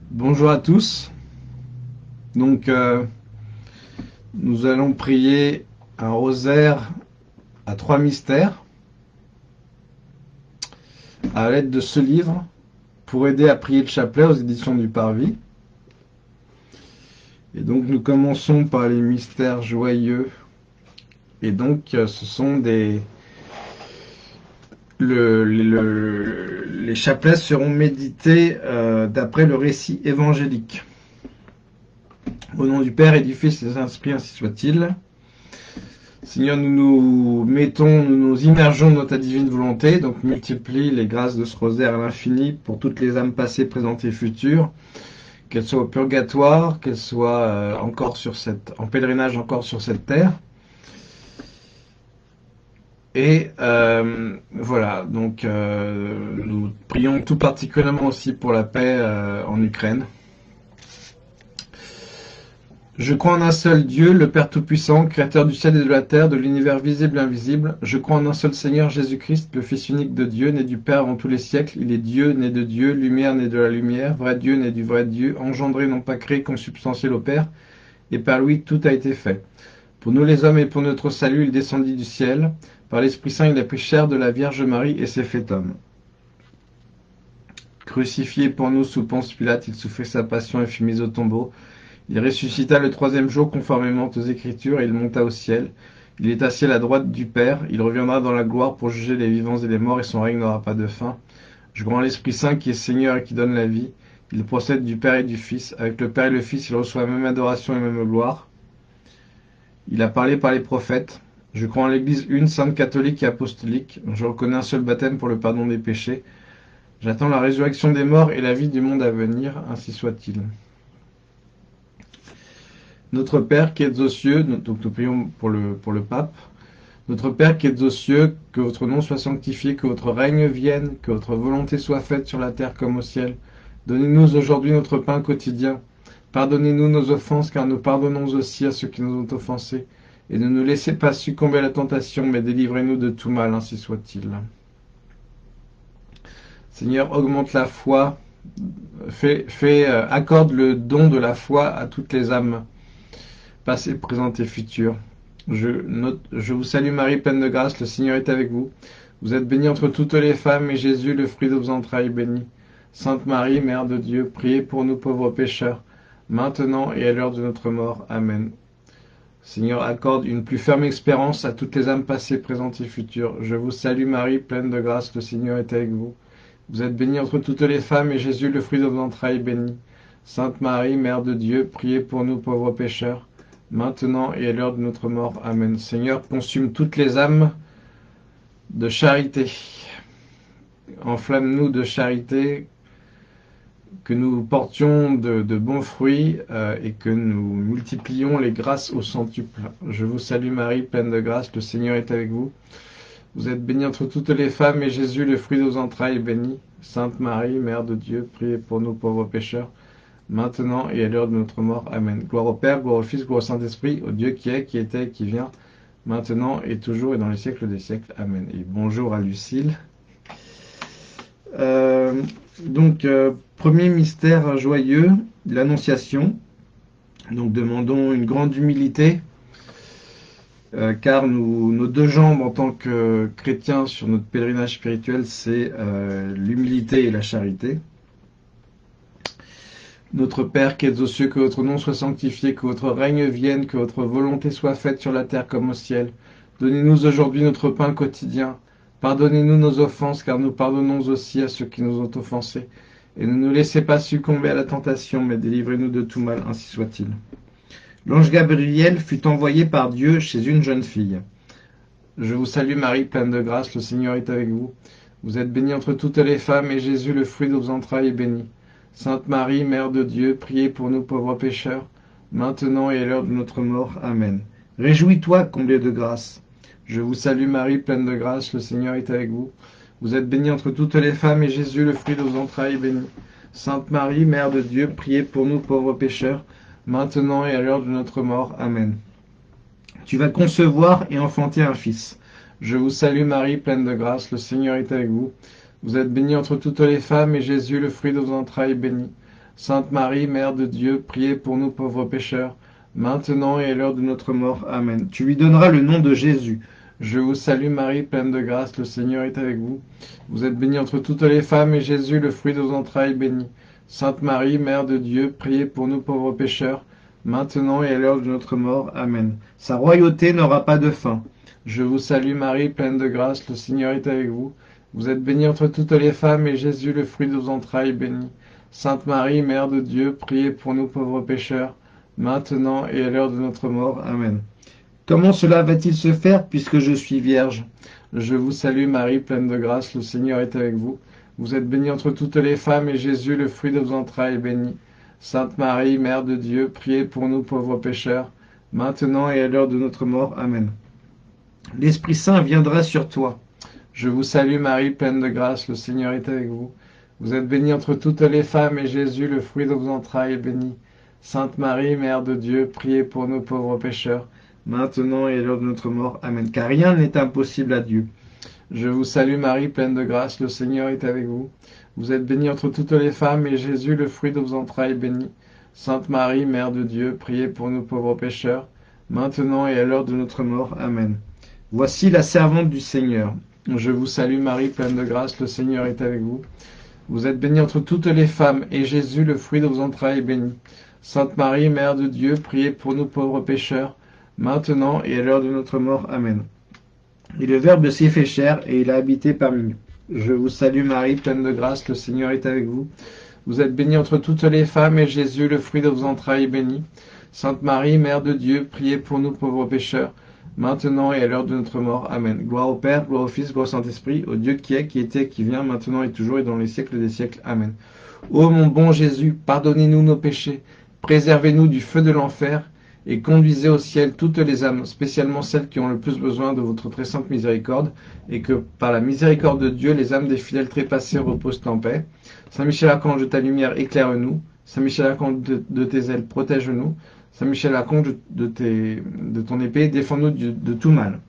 Bonjour à tous. Donc, nous allons prier un rosaire à 3 mystères à l'aide de ce livre pour aider à prier le chapelet aux éditions du Parvis. Et donc, nous commençons par les mystères joyeux. Et donc, ce sont les chapelets seront médités d'après le récit évangélique. Au nom du Père et du Fils et des Saints-Esprits, ainsi soit-il. Seigneur, nous nous immergeons dans ta divine volonté, donc multiplie les grâces de ce rosaire à l'infini pour toutes les âmes passées, présentes et futures, qu'elles soient au purgatoire, qu'elles soient en pèlerinage encore sur cette terre. Et voilà, donc nous prions tout particulièrement aussi pour la paix en Ukraine. Je crois en un seul Dieu, le Père Tout-Puissant, Créateur du ciel et de la terre, de l'univers visible et invisible. Je crois en un seul Seigneur Jésus-Christ, le Fils unique de Dieu, né du Père avant tous les siècles. Il est Dieu, né de Dieu, lumière, né de la lumière, vrai Dieu, né du vrai Dieu, engendré, non pas créé, consubstantiel au Père. Et par lui, tout a été fait. Pour nous les hommes et pour notre salut, il descendit du ciel. Par l'Esprit Saint, il a pris chair de la Vierge Marie et s'est fait homme. Crucifié pour nous sous Ponce Pilate, il souffrit sa passion et fut mis au tombeau. Il ressuscita le 3e jour conformément aux Écritures et il monta au ciel. Il est assis à la droite du Père. Il reviendra dans la gloire pour juger les vivants et les morts et son règne n'aura pas de fin. Je crois en l'Esprit Saint qui est Seigneur et qui donne la vie. Il procède du Père et du Fils. Avec le Père et le Fils, il reçoit la même adoration et même gloire. Il a parlé par les prophètes. Je crois en l'Église une, sainte, catholique et apostolique. Je reconnais un seul baptême pour le pardon des péchés. J'attends la résurrection des morts et la vie du monde à venir. Ainsi soit-il. Notre Père qui êtes aux cieux, donc nous prions pour le pape. Notre Père qui êtes aux cieux, que votre nom soit sanctifié, que votre règne vienne, que votre volonté soit faite sur la terre comme au ciel. Donnez-nous aujourd'hui notre pain quotidien. Pardonnez-nous nos offenses, car nous pardonnons aussi à ceux qui nous ont offensés. Et ne nous laissez pas succomber à la tentation, mais délivrez-nous de tout mal, ainsi soit-il. Seigneur, augmente la foi, accorde le don de la foi à toutes les âmes, passées, présentes et futures. Je vous salue Marie, pleine de grâce, le Seigneur est avec vous. Vous êtes bénie entre toutes les femmes, et Jésus, le fruit de vos entrailles, est béni. Sainte Marie, Mère de Dieu, priez pour nous pauvres pécheurs, maintenant et à l'heure de notre mort. Amen. Seigneur, accorde une plus ferme espérance à toutes les âmes passées, présentes et futures. Je vous salue Marie, pleine de grâce, le Seigneur est avec vous. Vous êtes bénie entre toutes les femmes, et Jésus, le fruit de vos entrailles, est béni. Sainte Marie, Mère de Dieu, priez pour nous pauvres pécheurs, maintenant et à l'heure de notre mort. Amen. Seigneur, consume toutes les âmes de charité. Enflamme-nous de charité, que nous portions de bons fruits et que nous multiplions les grâces au centuple. Je vous salue Marie, pleine de grâce, le Seigneur est avec vous. Vous êtes bénie entre toutes les femmes, et Jésus, le fruit de vos entrailles, est béni. Sainte Marie, Mère de Dieu, priez pour nous pauvres pécheurs, maintenant et à l'heure de notre mort. Amen. Gloire au Père, gloire au Fils, gloire au Saint-Esprit, au Dieu qui est, qui était et qui vient, maintenant et toujours et dans les siècles des siècles. Amen. Et bonjour à Lucille. Premier mystère joyeux, l'Annonciation. Donc demandons une grande humilité, car nos deux jambes en tant que chrétiens sur notre pèlerinage spirituel, c'est l'humilité et la charité. Notre Père qui êtes aux cieux, que votre nom soit sanctifié, que votre règne vienne, que votre volonté soit faite sur la terre comme au ciel. Donnez-nous aujourd'hui notre pain quotidien. Pardonnez-nous nos offenses, car nous pardonnons aussi à ceux qui nous ont offensés. Et ne nous laissez pas succomber à la tentation, mais délivrez-nous de tout mal, ainsi soit-il. L'ange Gabriel fut envoyé par Dieu chez une jeune fille. Je vous salue Marie, pleine de grâce, le Seigneur est avec vous. Vous êtes bénie entre toutes les femmes, et Jésus, le fruit de vos entrailles, est béni. Sainte Marie, Mère de Dieu, priez pour nous pauvres pécheurs, maintenant et à l'heure de notre mort. Amen. Réjouis-toi, comblée de grâce. Je vous salue Marie, pleine de grâce, le Seigneur est avec vous. Vous êtes bénie entre toutes les femmes, et Jésus, le fruit de vos entrailles, est béni. Sainte Marie, Mère de Dieu, priez pour nous pauvres pécheurs, maintenant et à l'heure de notre mort. Amen. Tu vas concevoir et enfanter un fils. Je vous salue Marie, pleine de grâce, le Seigneur est avec vous. Vous êtes bénie entre toutes les femmes, et Jésus, le fruit de vos entrailles, est béni. Sainte Marie, Mère de Dieu, priez pour nous pauvres pécheurs, maintenant et à l'heure de notre mort. Amen. Tu lui donneras le nom de Jésus. Je vous salue Marie, pleine de grâce, le Seigneur est avec vous. Vous êtes bénie entre toutes les femmes, et Jésus, le fruit de vos entrailles, est béni. Sainte Marie, Mère de Dieu, priez pour nous pauvres pécheurs, maintenant et à l'heure de notre mort. Amen. Sa royauté n'aura pas de fin. Je vous salue Marie, pleine de grâce, le Seigneur est avec vous. Vous êtes bénie entre toutes les femmes, et Jésus, le fruit de vos entrailles, est béni. Sainte Marie, Mère de Dieu, priez pour nous pauvres pécheurs, maintenant et à l'heure de notre mort. Amen. Comment cela va-t-il se faire puisque je suis vierge? Je vous salue Marie, pleine de grâce, le Seigneur est avec vous. Vous êtes bénie entre toutes les femmes, et Jésus, le fruit de vos entrailles, est béni. Sainte Marie, Mère de Dieu, priez pour nous pauvres pécheurs, maintenant et à l'heure de notre mort. Amen. L'Esprit Saint viendra sur toi. Je vous salue Marie, pleine de grâce, le Seigneur est avec vous. Vous êtes bénie entre toutes les femmes, et Jésus, le fruit de vos entrailles, est béni. Sainte Marie, Mère de Dieu, priez pour nous pauvres pécheurs, maintenant et à l'heure de notre mort. Amen. Car rien n'est impossible à Dieu. Je vous salue Marie, pleine de grâce, le Seigneur est avec vous. Vous êtes bénie entre toutes les femmes, et Jésus, le fruit de vos entrailles, est béni. Sainte Marie, Mère de Dieu, priez pour nous pauvres pécheurs, maintenant et à l'heure de notre mort. Amen. Voici la servante du Seigneur. Je vous salue Marie, pleine de grâce, le Seigneur est avec vous. Vous êtes bénie entre toutes les femmes, et Jésus, le fruit de vos entrailles, est béni. Sainte Marie, Mère de Dieu, priez pour nous pauvres pécheurs, maintenant et à l'heure de notre mort. Amen. Et le Verbe s'est fait chair, et il a habité parmi nous. Je vous salue Marie, pleine de grâce, le Seigneur est avec vous. Vous êtes bénie entre toutes les femmes, et Jésus, le fruit de vos entrailles, est béni. Sainte Marie, Mère de Dieu, priez pour nous pauvres pécheurs, maintenant et à l'heure de notre mort. Amen. Gloire au Père, gloire au Fils, gloire au Saint-Esprit, au Dieu qui est, qui était, qui vient, maintenant et toujours et dans les siècles des siècles. Amen. Ô mon bon Jésus, pardonnez-nous nos péchés, préservez-nous du feu de l'enfer, et conduisez au ciel toutes les âmes, spécialement celles qui ont le plus besoin de votre très sainte miséricorde, et que par la miséricorde de Dieu, les âmes des fidèles trépassés reposent en paix. Saint Michel Archange de ta lumière, éclaire-nous. Saint Michel Archange de tes ailes, protège-nous. Saint Michel Archange de ton épée, défends-nous de tout mal.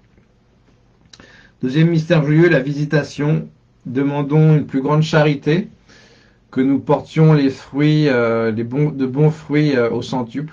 Deuxième mystère joyeux, la visitation. Demandons une plus grande charité, que nous portions les fruits, de bons fruits au centuple.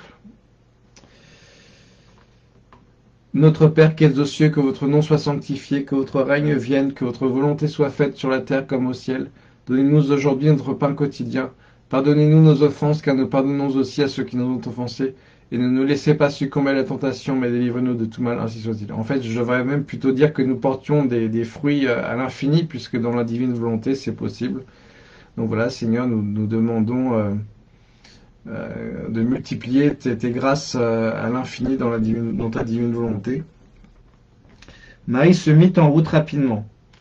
Notre Père qui es aux cieux, que votre nom soit sanctifié, que votre règne vienne, que votre volonté soit faite sur la terre comme au ciel. Donnez-nous aujourd'hui notre pain quotidien. Pardonnez-nous nos offenses, car nous pardonnons aussi à ceux qui nous ont offensés. Et ne nous laissez pas succomber à la tentation, mais délivrez-nous de tout mal, ainsi soit-il. En fait, je devrais même plutôt dire que nous portions des fruits à l'infini, puisque dans la divine volonté, c'est possible. Donc voilà, Seigneur, nous demandons de multiplier tes grâces à l'infini dans ta divine volonté. Marie se mit en route rapidement.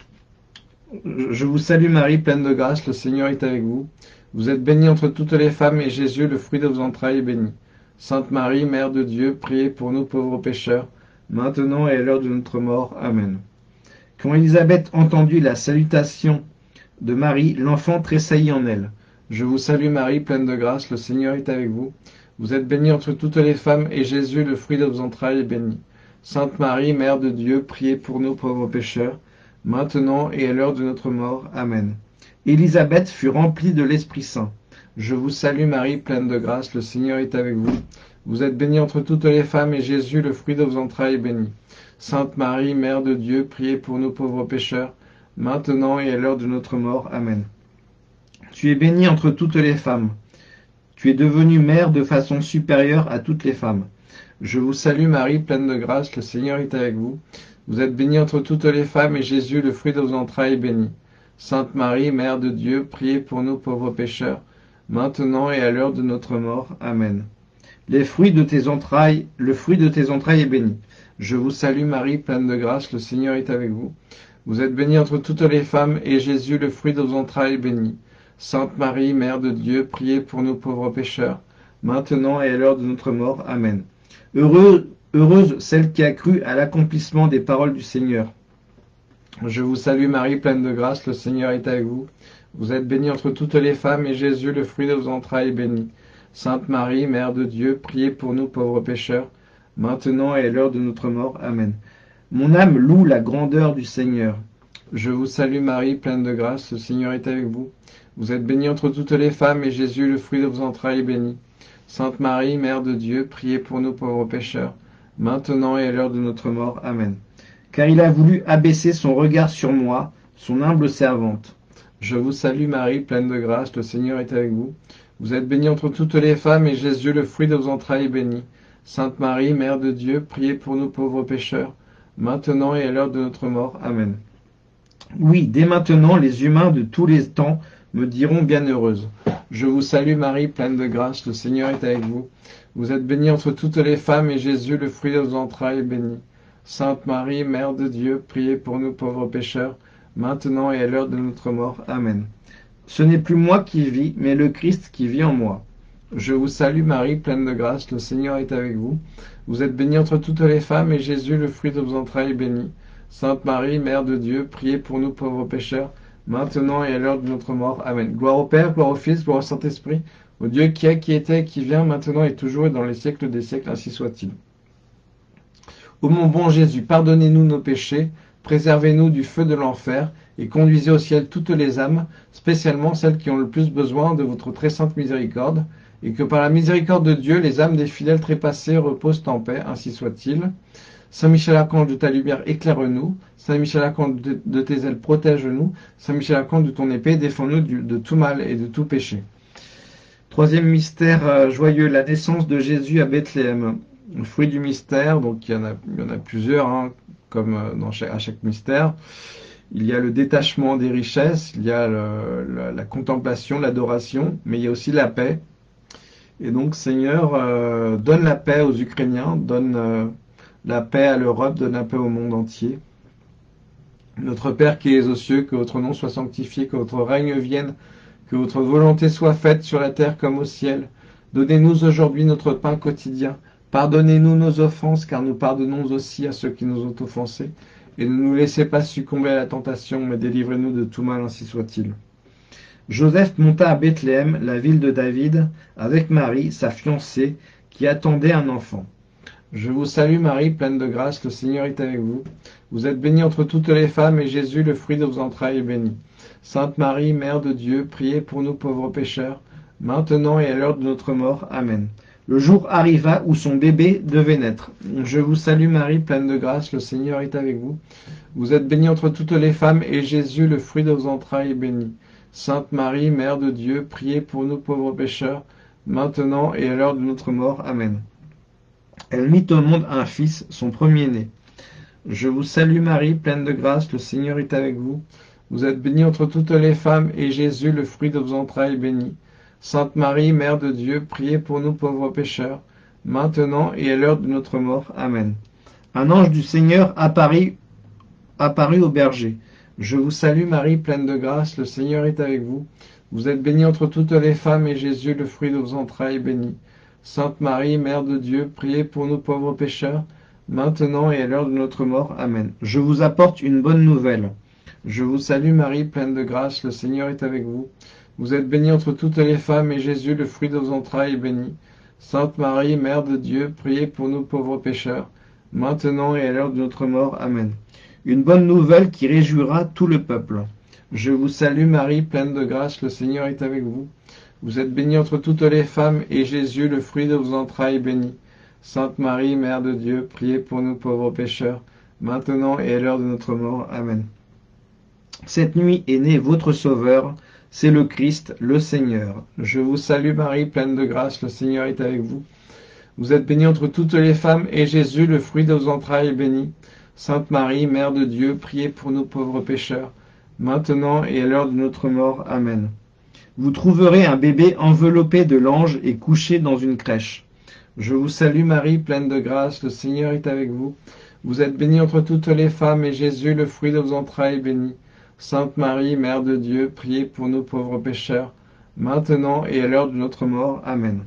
Je vous salue Marie, pleine de grâce, le Seigneur est avec vous. Vous êtes bénie entre toutes les femmes, et Jésus, le fruit de vos entrailles, est béni. Sainte Marie, Mère de Dieu, priez pour nous pauvres pécheurs, maintenant et à l'heure de notre mort. Amen. Quand Élisabeth entendit la salutation de Marie, l'enfant tressaillit en elle. Je vous salue Marie, pleine de grâce, le Seigneur est avec vous. Vous êtes bénie entre toutes les femmes, et Jésus, le fruit de vos entrailles, est béni. Sainte Marie, Mère de Dieu, priez pour nous pauvres pécheurs, maintenant et à l'heure de notre mort. Amen. Élisabeth fut remplie de l'Esprit Saint. Je vous salue Marie, pleine de grâce, le Seigneur est avec vous. Vous êtes bénie entre toutes les femmes, et Jésus, le fruit de vos entrailles, est béni. Sainte Marie, Mère de Dieu, priez pour nous pauvres pécheurs, maintenant et à l'heure de notre mort. Amen. Tu es bénie entre toutes les femmes. Tu es devenue mère de façon supérieure à toutes les femmes. Je vous salue Marie, pleine de grâce, le Seigneur est avec vous. Vous êtes bénie entre toutes les femmes, et Jésus, le fruit de vos entrailles, est béni. Sainte Marie, Mère de Dieu, priez pour nous pauvres pécheurs, maintenant et à l'heure de notre mort. Amen. Le fruit de tes entrailles est béni. Je vous salue Marie, pleine de grâce, le Seigneur est avec vous. Vous êtes bénie entre toutes les femmes, et Jésus, le fruit de vos entrailles, est béni. Sainte Marie, Mère de Dieu, priez pour nous pauvres pécheurs, maintenant et à l'heure de notre mort. Amen. Heureuse celle qui a cru à l'accomplissement des paroles du Seigneur. Je vous salue Marie, pleine de grâce, le Seigneur est avec vous. Vous êtes bénie entre toutes les femmes, et Jésus, le fruit de vos entrailles, est béni. Sainte Marie, Mère de Dieu, priez pour nous pauvres pécheurs, maintenant et à l'heure de notre mort. Amen. Mon âme loue la grandeur du Seigneur. Je vous salue Marie, pleine de grâce, le Seigneur est avec vous. Vous êtes bénie entre toutes les femmes, et Jésus, le fruit de vos entrailles, est béni. Sainte Marie, Mère de Dieu, priez pour nous pauvres pécheurs, maintenant et à l'heure de notre mort. Amen. Car il a voulu abaisser son regard sur moi, son humble servante. Je vous salue Marie, pleine de grâce, le Seigneur est avec vous. Vous êtes bénie entre toutes les femmes, et Jésus, le fruit de vos entrailles, est béni. Sainte Marie, Mère de Dieu, priez pour nous pauvres pécheurs, maintenant et à l'heure de notre mort. Amen. Oui, dès maintenant, les humains de tous les temps me diront bienheureuse. Je vous salue Marie, pleine de grâce, le Seigneur est avec vous. Vous êtes bénie entre toutes les femmes, et Jésus, le fruit de vos entrailles, est béni. Sainte Marie, Mère de Dieu, priez pour nous pauvres pécheurs, maintenant et à l'heure de notre mort. Amen. Ce n'est plus moi qui vis, mais le Christ qui vit en moi. Je vous salue Marie, pleine de grâce, le Seigneur est avec vous. Vous êtes bénie entre toutes les femmes, et Jésus, le fruit de vos entrailles, est béni. Sainte Marie, Mère de Dieu, priez pour nous pauvres pécheurs, maintenant et à l'heure de notre mort. Amen. Gloire au Père, gloire au Fils, gloire au Saint-Esprit, au Dieu qui est, qui était, qui vient, maintenant et toujours et dans les siècles des siècles, ainsi soit-il. Ô mon bon Jésus, pardonnez-nous nos péchés, préservez-nous du feu de l'enfer, et conduisez au ciel toutes les âmes, spécialement celles qui ont le plus besoin de votre très sainte miséricorde, et que par la miséricorde de Dieu, les âmes des fidèles trépassés reposent en paix, ainsi soit-il. Saint Michel Archange, de ta lumière, éclaire-nous. Saint Michel Archange, de tes ailes, protège-nous. Saint Michel Archange, de ton épée, défends-nous de tout mal et de tout péché. Troisième mystère joyeux, la naissance de Jésus à Bethléem. Le fruit du mystère, donc il y en a plusieurs, hein, comme à chaque mystère. Il y a le détachement des richesses, il y a la contemplation, l'adoration, mais il y a aussi la paix. Et donc, Seigneur, donne la paix aux Ukrainiens, donne la paix à l'Europe, donne la paix au monde entier. Notre Père qui es aux cieux, que votre nom soit sanctifié, que votre règne vienne, que votre volonté soit faite sur la terre comme au ciel. Donnez-nous aujourd'hui notre pain quotidien. Pardonnez-nous nos offenses, car nous pardonnons aussi à ceux qui nous ont offensés. Et ne nous laissez pas succomber à la tentation, mais délivrez-nous de tout mal, ainsi soit-il. Joseph monta à Bethléem, la ville de David, avec Marie, sa fiancée, qui attendait un enfant. Je vous salue Marie, pleine de grâce, le Seigneur est avec vous. Vous êtes bénie entre toutes les femmes, et Jésus, le fruit de vos entrailles, est béni. Sainte Marie, Mère de Dieu, priez pour nous pauvres pécheurs, maintenant et à l'heure de notre mort. Amen. Le jour arriva où son bébé devait naître. Je vous salue Marie, pleine de grâce, le Seigneur est avec vous. Vous êtes bénie entre toutes les femmes, et Jésus, le fruit de vos entrailles, est béni. Sainte Marie, Mère de Dieu, priez pour nous pauvres pécheurs, maintenant et à l'heure de notre mort. Amen. Elle mit au monde un fils, son premier-né. Je vous salue Marie, pleine de grâce, le Seigneur est avec vous. Vous êtes bénie entre toutes les femmes, et Jésus, le fruit de vos entrailles, est béni. Sainte Marie, Mère de Dieu, priez pour nous pauvres pécheurs, maintenant et à l'heure de notre mort. Amen. Un ange du Seigneur apparut au berger. Je vous salue Marie, pleine de grâce, le Seigneur est avec vous. Vous êtes bénie entre toutes les femmes, et Jésus, le fruit de vos entrailles, est béni. Sainte Marie, Mère de Dieu, priez pour nous pauvres pécheurs, maintenant et à l'heure de notre mort. Amen. Je vous apporte une bonne nouvelle. Je vous salue Marie, pleine de grâce, le Seigneur est avec vous. Vous êtes bénie entre toutes les femmes, et Jésus, le fruit de vos entrailles, est béni. Sainte Marie, Mère de Dieu, priez pour nous pauvres pécheurs, maintenant et à l'heure de notre mort. Amen. Une bonne nouvelle qui réjouira tout le peuple. Je vous salue Marie, pleine de grâce, le Seigneur est avec vous. Vous êtes bénie entre toutes les femmes, et Jésus, le fruit de vos entrailles, est béni. Sainte Marie, Mère de Dieu, priez pour nous pauvres pécheurs, maintenant et à l'heure de notre mort. Amen. Cette nuit est né votre Sauveur, c'est le Christ, le Seigneur. Je vous salue Marie, pleine de grâce, le Seigneur est avec vous. Vous êtes bénie entre toutes les femmes, et Jésus, le fruit de vos entrailles, est béni. Sainte Marie, Mère de Dieu, priez pour nous pauvres pécheurs, maintenant et à l'heure de notre mort. Amen. Vous trouverez un bébé enveloppé de l'ange et couché dans une crèche. Je vous salue Marie, pleine de grâce, le Seigneur est avec vous. Vous êtes bénie entre toutes les femmes, et Jésus, le fruit de vos entrailles, est béni. Sainte Marie, Mère de Dieu, priez pour nous pauvres pécheurs, maintenant et à l'heure de notre mort. Amen.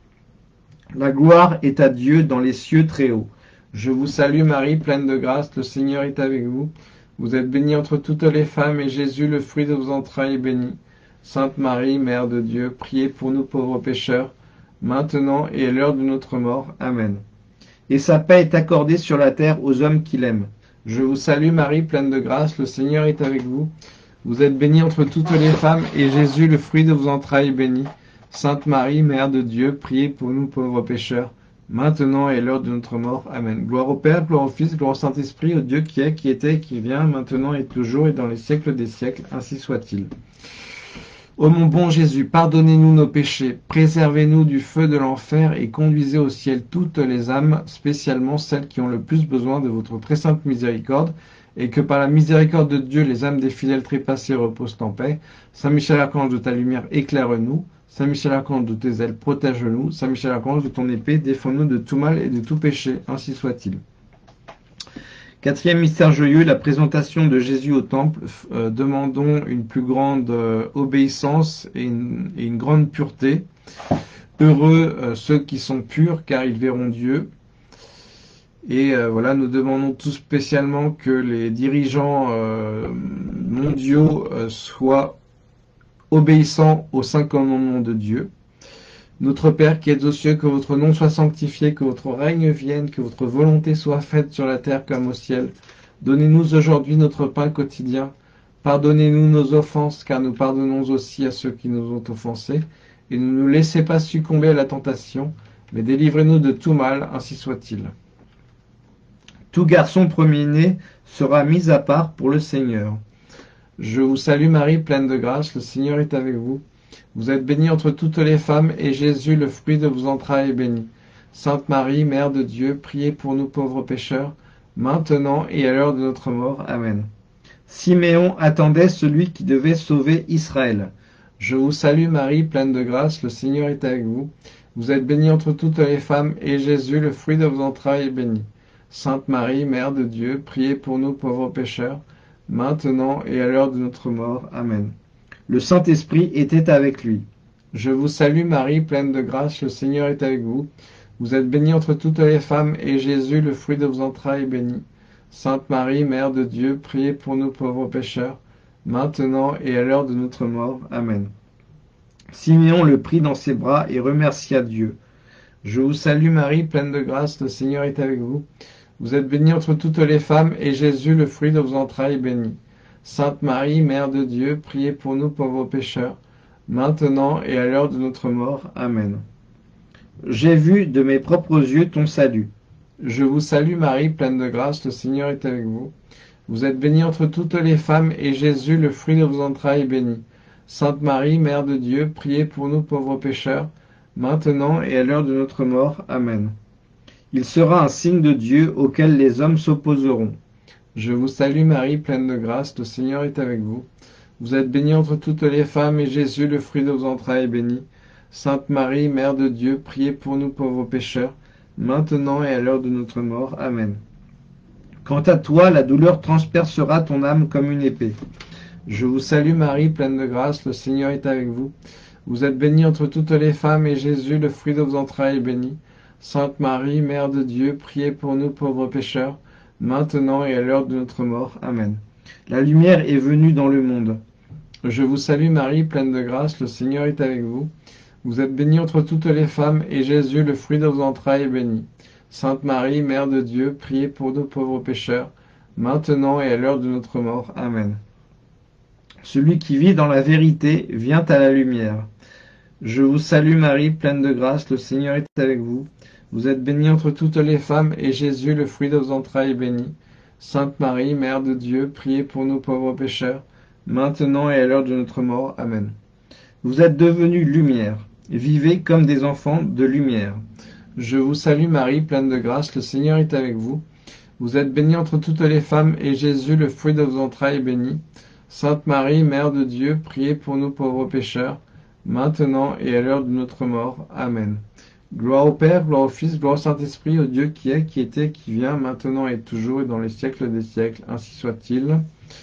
La gloire est à Dieu dans les cieux très hauts. Je vous salue Marie, pleine de grâce, le Seigneur est avec vous. Vous êtes bénie entre toutes les femmes, et Jésus, le fruit de vos entrailles, est béni. Sainte Marie, Mère de Dieu, priez pour nous pauvres pécheurs, maintenant et à l'heure de notre mort. Amen. Et sa paix est accordée sur la terre aux hommes qui l'aiment. Je vous salue Marie, pleine de grâce, le Seigneur est avec vous. Vous êtes bénie entre toutes les femmes, et Jésus, le fruit de vos entrailles, est béni. Sainte Marie, Mère de Dieu, priez pour nous pauvres pécheurs, maintenant et à l'heure de notre mort. Amen. Gloire au Père, gloire au Fils, gloire au Saint-Esprit, au Dieu qui est, qui était, qui vient, maintenant et toujours, et dans les siècles des siècles, ainsi soit-il. Ô mon bon Jésus, pardonnez-nous nos péchés, préservez-nous du feu de l'enfer et conduisez au ciel toutes les âmes, spécialement celles qui ont le plus besoin de votre très sainte miséricorde, et que par la miséricorde de Dieu, les âmes des fidèles trépassés reposent en paix. Saint Michel Archange, de ta lumière, éclaire-nous. Saint Michel Archange, de tes ailes, protège-nous. Saint Michel Archange, de ton épée, défends-nous de tout mal et de tout péché. Ainsi soit-il. Quatrième mystère joyeux, la présentation de Jésus au temple. Demandons une plus grande obéissance et une grande pureté. Heureux ceux qui sont purs, car ils verront Dieu. Et voilà, nous demandons tout spécialement que les dirigeants mondiaux soient obéissants aux 5 commandements de Dieu. Notre Père qui êtes aux cieux, que votre nom soit sanctifié, que votre règne vienne, que votre volonté soit faite sur la terre comme au ciel. Donnez-nous aujourd'hui notre pain quotidien. Pardonnez-nous nos offenses, car nous pardonnons aussi à ceux qui nous ont offensés. Et ne nous laissez pas succomber à la tentation, mais délivrez-nous de tout mal, ainsi soit-il. Tout garçon premier-né sera mis à part pour le Seigneur. Je vous salue Marie, pleine de grâce, le Seigneur est avec vous. Vous êtes bénie entre toutes les femmes, et Jésus, le fruit de vos entrailles, est béni. Sainte Marie, Mère de Dieu, priez pour nous pauvres pécheurs, maintenant et à l'heure de notre mort. Amen. Siméon attendait celui qui devait sauver Israël. Je vous salue Marie, pleine de grâce, le Seigneur est avec vous. Vous êtes bénie entre toutes les femmes, et Jésus, le fruit de vos entrailles, est béni. Sainte Marie, Mère de Dieu, priez pour nous pauvres pécheurs, maintenant et à l'heure de notre mort. Amen. Le Saint-Esprit était avec lui. Je vous salue Marie, pleine de grâce, le Seigneur est avec vous. Vous êtes bénie entre toutes les femmes, et Jésus, le fruit de vos entrailles, est béni. Sainte Marie, Mère de Dieu, priez pour nous pauvres pécheurs, maintenant et à l'heure de notre mort. Amen. Siméon le prit dans ses bras et remercia Dieu. Je vous salue Marie, pleine de grâce, le Seigneur est avec vous. Vous êtes bénie entre toutes les femmes, et Jésus, le fruit de vos entrailles, est béni. Sainte Marie, Mère de Dieu, priez pour nous pauvres pécheurs, maintenant et à l'heure de notre mort. Amen. J'ai vu de mes propres yeux ton salut. Je vous salue Marie, pleine de grâce, le Seigneur est avec vous. Vous êtes bénie entre toutes les femmes, et Jésus, le fruit de vos entrailles, est béni. Sainte Marie, Mère de Dieu, priez pour nous pauvres pécheurs, maintenant et à l'heure de notre mort. Amen. Il sera un signe de Dieu auquel les hommes s'opposeront. Je vous salue Marie, pleine de grâce, le Seigneur est avec vous. Vous êtes bénie entre toutes les femmes, et Jésus, le fruit de vos entrailles, est béni. Sainte Marie, Mère de Dieu, priez pour nous pauvres pécheurs, maintenant et à l'heure de notre mort. Amen. Quant à toi, la douleur transpercera ton âme comme une épée. Je vous salue Marie, pleine de grâce, le Seigneur est avec vous. Vous êtes bénie entre toutes les femmes, et Jésus, le fruit de vos entrailles, est béni. Sainte Marie, Mère de Dieu, priez pour nous pauvres pécheurs, maintenant et à l'heure de notre mort. Amen. La lumière est venue dans le monde. Je vous salue Marie, pleine de grâce, le Seigneur est avec vous. Vous êtes bénie entre toutes les femmes, et Jésus, le fruit de vos entrailles, est béni. Sainte Marie, Mère de Dieu, priez pour nous pauvres pécheurs, maintenant et à l'heure de notre mort. Amen. Celui qui vit dans la vérité vient à la lumière. Je vous salue Marie, pleine de grâce, le Seigneur est avec vous. Vous êtes bénie entre toutes les femmes, et Jésus, le fruit de vos entrailles, est béni. Sainte Marie, Mère de Dieu, priez pour nous pauvres pécheurs, maintenant et à l'heure de notre mort. Amen. Vous êtes devenus lumière. Vivez comme des enfants de lumière. Je vous salue Marie, pleine de grâce, le Seigneur est avec vous. Vous êtes bénie entre toutes les femmes, et Jésus, le fruit de vos entrailles, est béni. Sainte Marie, Mère de Dieu, priez pour nous pauvres pécheurs, maintenant et à l'heure de notre mort. Amen. Gloire au Père, gloire au Fils, gloire au Saint-Esprit, au Dieu qui est, qui était, qui vient, maintenant et toujours, et dans les siècles des siècles. Ainsi soit-il.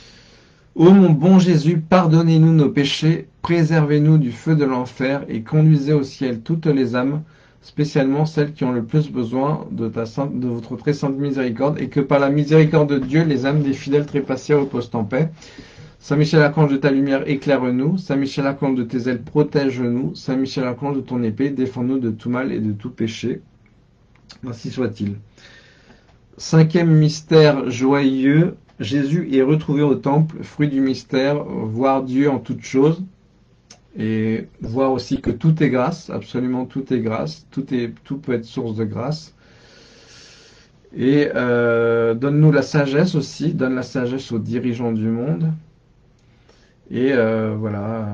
Ô mon bon Jésus, pardonnez-nous nos péchés, préservez-nous du feu de l'enfer, et conduisez au ciel toutes les âmes, spécialement celles qui ont le plus besoin de votre très sainte miséricorde, et que par la miséricorde de Dieu, les âmes des fidèles trépassés reposent en paix. Saint Michel Archange de ta lumière, éclaire-nous. Saint Michel Archange de tes ailes, protège-nous. Saint Michel Archange de ton épée, défends-nous de tout mal et de tout péché. Ainsi soit-il. Cinquième mystère joyeux, Jésus est retrouvé au temple, fruit du mystère, voir Dieu en toutes choses, et voir aussi que tout est grâce, absolument tout est grâce, tout peut être source de grâce. Et donne-nous la sagesse aussi, donne la sagesse aux dirigeants du monde. Et voilà.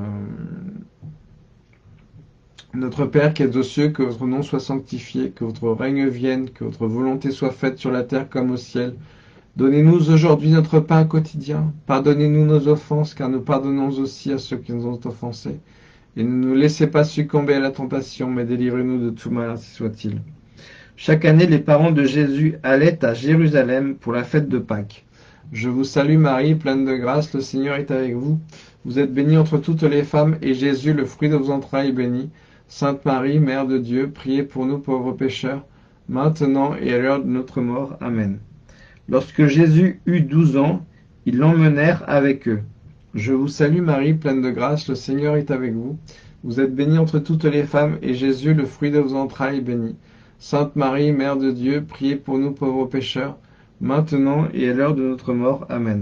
Notre Père qui es aux cieux, que votre nom soit sanctifié, que votre règne vienne, que votre volonté soit faite sur la terre comme au ciel. Donnez-nous aujourd'hui notre pain quotidien. Pardonnez-nous nos offenses, car nous pardonnons aussi à ceux qui nous ont offensés. Et ne nous laissez pas succomber à la tentation, mais délivrez-nous de tout mal, ainsi soit-il. Chaque année, les parents de Jésus allaient à Jérusalem pour la fête de Pâques. Je vous salue Marie, pleine de grâce, le Seigneur est avec vous. Vous êtes bénie entre toutes les femmes, et Jésus, le fruit de vos entrailles, est béni. Sainte Marie, Mère de Dieu, priez pour nous pauvres pécheurs, maintenant et à l'heure de notre mort. Amen. Lorsque Jésus eut 12 ans, ils l'emmenèrent avec eux. Je vous salue Marie, pleine de grâce, le Seigneur est avec vous. Vous êtes bénie entre toutes les femmes, et Jésus, le fruit de vos entrailles, est béni. Sainte Marie, Mère de Dieu, priez pour nous pauvres pécheurs, maintenant et à l'heure de notre mort. Amen.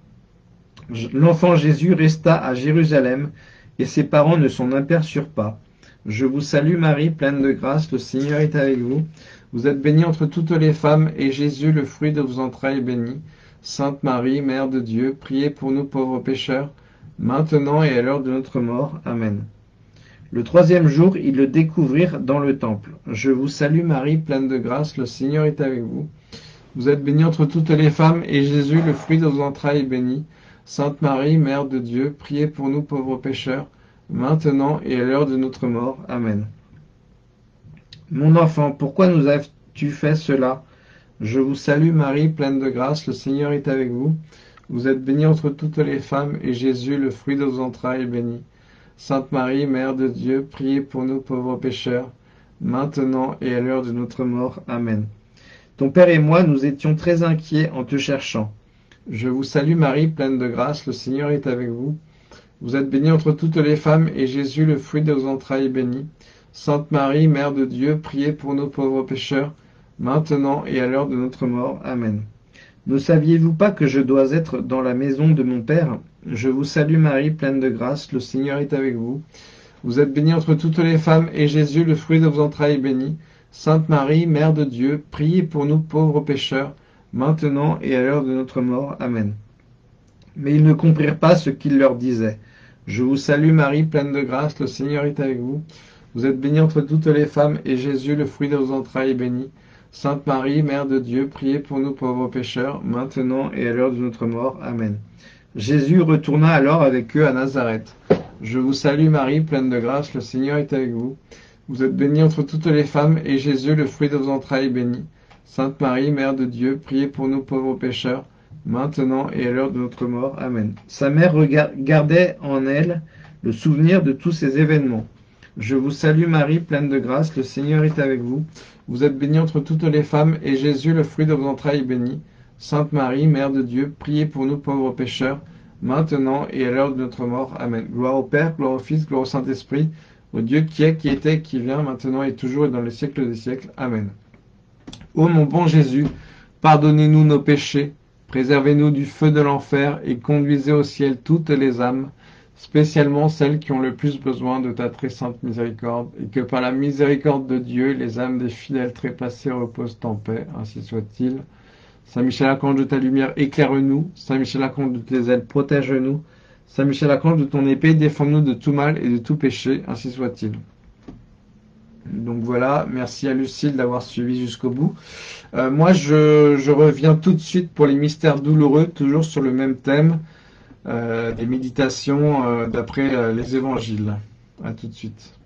L'enfant Jésus resta à Jérusalem, et ses parents ne s'en aperçurent pas. Je vous salue Marie, pleine de grâce, le Seigneur est avec vous. Vous êtes bénie entre toutes les femmes, et Jésus, le fruit de vos entrailles, est béni. Sainte Marie, Mère de Dieu, priez pour nous pauvres pécheurs, maintenant et à l'heure de notre mort. Amen. Le troisième jour, ils le découvrirent dans le temple. Je vous salue Marie, pleine de grâce, le Seigneur est avec vous. Vous êtes bénie entre toutes les femmes, et Jésus, le fruit de vos entrailles, est béni. Sainte Marie, Mère de Dieu, priez pour nous pauvres pécheurs, maintenant et à l'heure de notre mort. Amen. Mon enfant, pourquoi nous as-tu fait cela? Je vous salue Marie, pleine de grâce, le Seigneur est avec vous. Vous êtes bénie entre toutes les femmes, et Jésus, le fruit de vos entrailles, est béni. Sainte Marie, Mère de Dieu, priez pour nous pauvres pécheurs, maintenant et à l'heure de notre mort. Amen. Ton Père et moi, nous étions très inquiets en te cherchant. Je vous salue Marie, pleine de grâce, le Seigneur est avec vous. Vous êtes bénie entre toutes les femmes, et Jésus, le fruit de vos entrailles, est béni. Sainte Marie, Mère de Dieu, priez pour nous pauvres pécheurs, maintenant et à l'heure de notre mort. Amen. Ne saviez-vous pas que je dois être dans la maison de mon Père? Je vous salue Marie, pleine de grâce, le Seigneur est avec vous. Vous êtes bénie entre toutes les femmes, et Jésus, le fruit de vos entrailles, est béni. Sainte Marie, Mère de Dieu, priez pour nous pauvres pécheurs, maintenant et à l'heure de notre mort. Amen. Mais ils ne comprirent pas ce qu'il leur disait. Je vous salue Marie, pleine de grâce, le Seigneur est avec vous. Vous êtes bénie entre toutes les femmes, et Jésus, le fruit de vos entrailles, est béni. Sainte Marie, Mère de Dieu, priez pour nous pauvres pécheurs, maintenant et à l'heure de notre mort. Amen. Jésus retourna alors avec eux à Nazareth. Je vous salue Marie, pleine de grâce, le Seigneur est avec vous. Vous êtes bénie entre toutes les femmes, et Jésus, le fruit de vos entrailles, est béni. Sainte Marie, Mère de Dieu, priez pour nous pauvres pécheurs, maintenant et à l'heure de notre mort. Amen. Sa mère gardait en elle le souvenir de tous ces événements. Je vous salue Marie, pleine de grâce, le Seigneur est avec vous. Vous êtes bénie entre toutes les femmes, et Jésus, le fruit de vos entrailles, est béni. Sainte Marie, Mère de Dieu, priez pour nous pauvres pécheurs, maintenant et à l'heure de notre mort. Amen. Gloire au Père, gloire au Fils, gloire au Saint-Esprit, au Dieu qui est, qui était, qui vient, maintenant et toujours et dans les siècles des siècles. Amen. Ô mon bon Jésus, pardonnez-nous nos péchés, préservez-nous du feu de l'enfer et conduisez au ciel toutes les âmes, spécialement celles qui ont le plus besoin de ta très sainte miséricorde, et que par la miséricorde de Dieu, les âmes des fidèles trépassés reposent en paix, ainsi soit-il. Saint Michel Archange de ta lumière, éclaire-nous. Saint Michel Archange de tes ailes, protège-nous. Saint Michel Archange de ton épée, défends-nous de tout mal et de tout péché, ainsi soit-il. Donc voilà, merci à Lucille d'avoir suivi jusqu'au bout. Moi, je reviens tout de suite pour les mystères douloureux, toujours sur le même thème, des méditations d'après les évangiles. À tout de suite.